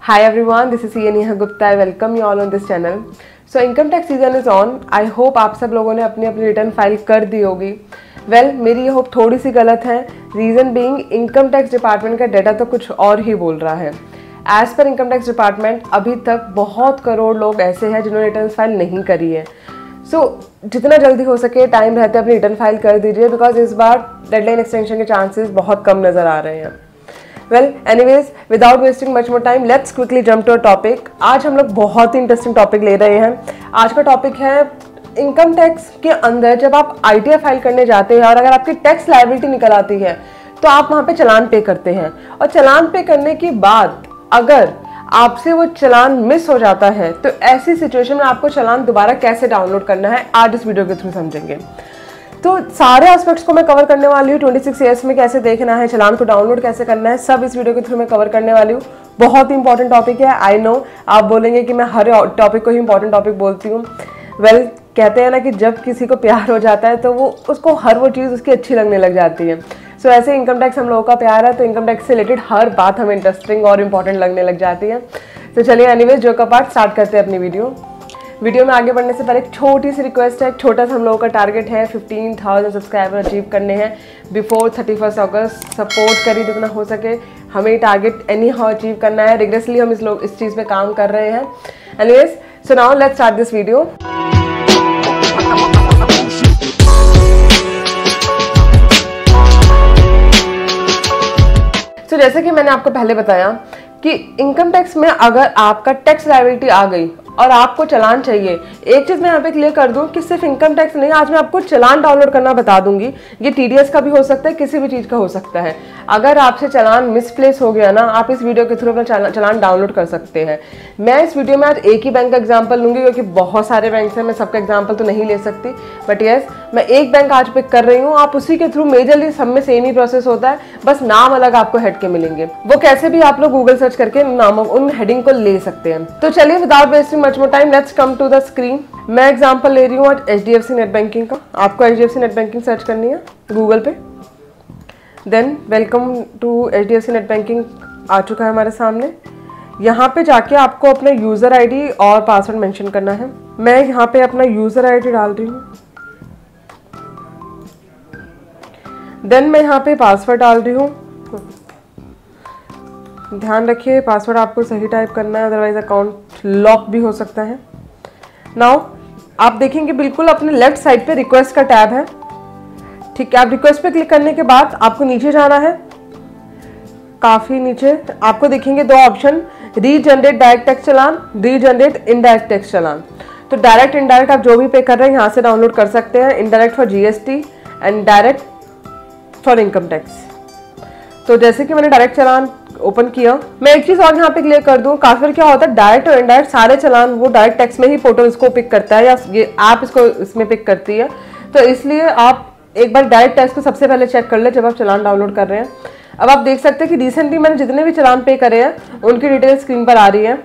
Hi everyone, this is Neha Gupta. I welcome you all on this channel. So income tax season is on. I hope आप सब लोगों ने अपनी return file कर दी होगी. Well, मेरी ये होप थोड़ी सी गलत है. Reason being income tax department का डाटा तो कुछ और ही बोल रहा है. As per income tax department अभी तक बहुत करोड़ लोग ऐसे हैं जिन्होंने रिटर्न फाइल नहीं करी है. जितना जल्दी हो सके टाइम रहते अपनी रिटर्न फाइल कर दीजिए, बिकॉज इस बार डेडलाइन एक्सटेंशन के चांसेस बहुत कम नज़र आ रहे हैं. Well anyways, without wasting much more time, let's quickly jump to a topic. आज हम लोग बहुत ही इंटरेस्टिंग टॉपिक ले रहे हैं. आज का टॉपिक है इनकम टैक्स के अंदर जब आप ITR फाइल करने जाते हैं और अगर आपकी टैक्स लायबिलिटी निकल आती है तो आप वहाँ पे चालान पे करते हैं, और चालान पे करने के बाद अगर आपसे वो चालान मिस हो जाता है तो ऐसी सिचुएशन में आपको चालान दोबारा कैसे डाउनलोड करना है आज इस वीडियो के थ्रू समझेंगे. तो सारे एस्पेक्ट्स को मैं कवर करने वाली हूँ. 26 ईयर्स में कैसे देखना है, चालान को डाउनलोड कैसे करना है, सब इस वीडियो के थ्रू मैं कवर करने वाली हूँ. बहुत ही इंपॉर्टेंट टॉपिक है. आई नो आप बोलेंगे कि मैं हर टॉपिक को ही इंपॉर्टेंट टॉपिक बोलती हूँ. वेल, कहते हैं ना कि जब किसी को प्यार हो जाता है तो वो उसको हर वो चीज़ उसकी अच्छी लगने लग जाती है. सो ऐसे इनकम टैक्स हम लोगों का प्यार है, तो इनकम टैक्स से रिलेटेड हर बात हमें इंटरेस्टिंग और इम्पॉर्टेंट लगने लग जाती है. तो चलिए एनीवेज जो का पार्ट स्टार्ट करते हैं अपनी वीडियो में आगे बढ़ने से पहले एक छोटी सी रिक्वेस्ट है. एक छोटा सा हम लोगों का टारगेट है 15,000 सब्सक्राइबर अचीव करने हैं बिफोर 31 अगस्त. सपोर्ट करिए जितना हो सके. हमें टारगेट एनी हाउ अचीव करना है. रिग्रेसली हम इस चीज़ पे काम कर रहे हैं. Anyways, so now let's start this video. तो जैसे कि मैंने आपको पहले बताया कि इनकम टैक्स में अगर आपका टैक्स लायबिलिटी आ गई और आपको चालान चाहिए, एक चीज़ मैं यहाँ पे क्लियर कर दूँ कि सिर्फ इनकम टैक्स नहीं, आज मैं आपको चालान डाउनलोड करना बता दूंगी. ये TDS का भी हो सकता है, किसी भी चीज़ का हो सकता है. अगर आपसे चालान मिसप्लेस हो गया ना, आप इस वीडियो के थ्रू अपना चालान डाउनलोड कर सकते हैं. मैं इस वीडियो में आज एक ही बैंक का एग्जाम्पल लूँगी क्योंकि बहुत सारे बैंक हैं, मैं सबका एग्जाम्पल तो नहीं ले सकती. बट येस, मैं एक बैंक आज पिक कर रही हूँ. आप उसी के थ्रू मेजरली सब में सेम ही प्रोसेस होता है, बस नाम अलग आपको हेड के मिलेंगे. वो कैसे भी आप लोग गूगल सर्च करके नामों उन हेडिंग को ले सकते हैं. तो चलिए without wasting much more time, let's come to the screen. मैं एग्जांपल ले रही हूँ आज HDFC नेट बैंकिंग का. आपको HDFC नेट बैंकिंग सर्च करनी है गूगल पे. Then welcome to HDFC net banking आ चुका है हमारे सामने. यहाँ पे जाके आपको अपना यूज़र ID और पासवर्ड मेंशन करना है. मैं यहाँ पे अपना यूज़र ID डाल रही हूँ. देन मैं यहाँ पे पासवर्ड डाल रही हूँ. ध्यान रखिए पासवर्ड आपको सही टाइप करना है, अदरवाइज अकाउंट लॉक भी हो सकता है. नाउ आप देखेंगे बिल्कुल अपने लेफ्ट साइड पे रिक्वेस्ट का टैब है. ठीक है, आप रिक्वेस्ट पे क्लिक करने के बाद आपको नीचे जाना है. काफ़ी नीचे आपको देखेंगे दो option, regenerate direct tax challan, regenerate indirect tax challan. तो डायरेक्ट इनडायरेक्ट आप जो भी पे कर रहे हैं यहाँ से डाउनलोड कर सकते हैं. Indirect for GST and direct for income tax. तो जैसे कि मैंने डायरेक्ट चालान ओपन किया, मैं एक चीज और यहाँ पे क्लियर कर दूं. काफी बार क्या होता है, डायरेक्ट और इनडायरेक्ट सारे चालान वो डायरेक्ट टैक्स में ही पोर्टल इसको पिक करता है या ये ऐप इसको इसमें पिक करती है. तो इसलिए आप एक बार डायरेक्ट टैक्स को सबसे पहले चेक कर ले जब आप चालान डाउनलोड कर रहे हैं. अब आप देख सकते हैं कि रिसेंटली मैंने जितने भी चालान पे करे हैं उनकी डिटेल स्क्रीन पर आ रही है.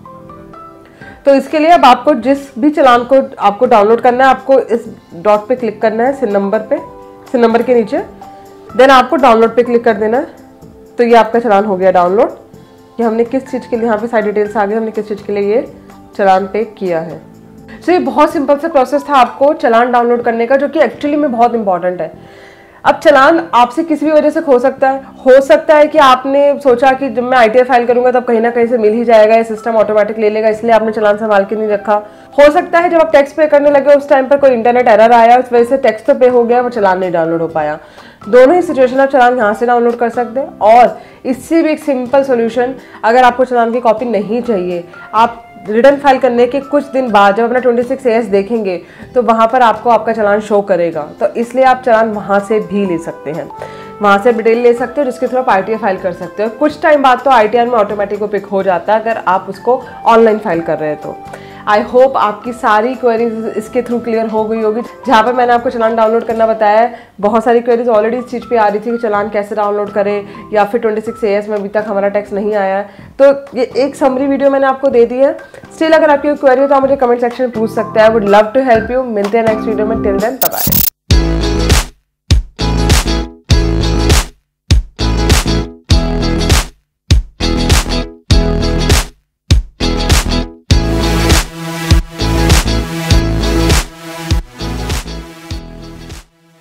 तो इसके लिए अब आपको जिस भी चालान को आपको डाउनलोड करना है, आपको इस डॉट पे क्लिक करना है, सिन नंबर के नीचे. देन आपको डाउनलोड पे क्लिक कर देना है. तो ये आपका चालान हो गया डाउनलोड. कि हमने किस चीज़ के लिए, यहाँ पे सारी डिटेल्स आ गई, हमने किस चीज़ के लिए ये चालान पे किया है. तो ये बहुत सिंपल सा प्रोसेस था आपको चालान डाउनलोड करने का, जो कि एक्चुअली में बहुत इंपॉर्टेंट है. अब चालान आपसे किसी भी वजह से हो सकता है कि आपने सोचा कि जब मैं ITR फाइल करूंगा तब कहीं ना कहीं से मिल ही जाएगा, ये सिस्टम ऑटोमेटिक ले लेगा, इसलिए आपने चालान संभाल के नहीं रखा. हो सकता है जब आप टैक्स पे करने लगे उस टाइम पर कोई इंटरनेट एरर आया, उस वजह से टैक्स तो पे हो गया, वो चालान नहीं डाउनलोड हो पाया. दोनों ही सिचुएशन आप चालान यहाँ से डाउनलोड कर सकते हैं. और इससे भी एक सिंपल सोल्यूशन, अगर आपको चालान की कॉपी नहीं चाहिए, आप रिटर्न फाइल करने के कुछ दिन बाद जब अपना 26 AS देखेंगे तो वहाँ पर आपको आपका चालान शो करेगा. तो इसलिए आप चालान वहाँ से भी ले सकते हैं, वहाँ से डिटेल ले सकते हो, जिसके थ्रू आप ITR फाइल कर सकते हो. कुछ टाइम बाद तो ITR में ऑटोमेटिक वो पिक हो जाता है अगर आप उसको ऑनलाइन फाइल कर रहे हैं. तो आई होप आपकी सारी क्वेरीज इसके थ्रू क्लियर हो गई होगी. जहाँ पर मैंने आपको चालान डाउनलोड करना बताया है, बहुत सारी क्वेरीज ऑलरेडी इस चीज़ पे आ रही थी कि चालान कैसे डाउनलोड करें, या फिर 26 AS में अभी तक हमारा टैक्स नहीं आया है. तो ये एक समरी वीडियो मैंने आपको दे दी है. स्टिल अगर आपकी क्वेरी हो तो आप मुझे कमेंट सेक्शन में पूछ सकते हैं. I would love to help you. मिलते हैं नेक्स्ट वीडियो में. Till then bye bye.